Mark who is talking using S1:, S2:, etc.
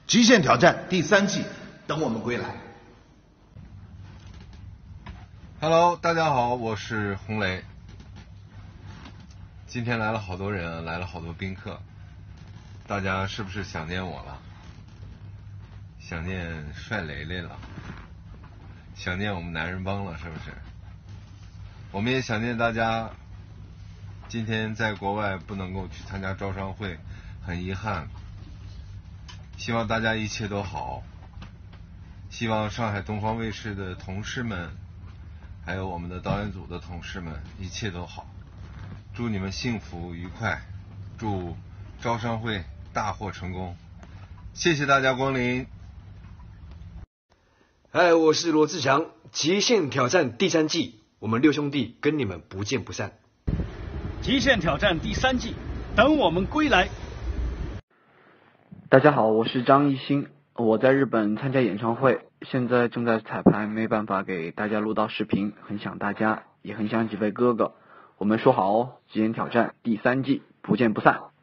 S1: 极限挑战第3季，等我们归来。
S2: Hello， 大家好，我是洪雷。今天来了好多人，来了好多宾客，大家是不是想念我了？想念帅雷雷了？想念我们男人帮了，是不是？我们也想念大家。今天在国外不能够去参加招商会，很遗憾。希望大家一切都好。希望上海东方卫视的同事们，还有我们的导演组的同事们，一切都好。祝你们幸福愉快，祝招商会大获成功。谢谢大家光临。
S3: 嗨，我是罗志祥，极限挑战第3季，我们6兄弟跟你们不见不散。
S4: 极限挑战第3季，等我们归来。
S5: 大家好，我是张艺兴，我在日本参加演唱会，现在正在彩排，没办法给大家录到视频，很想大家，也很想几位哥哥。我们说好哦，极限挑战第3季，不见不散。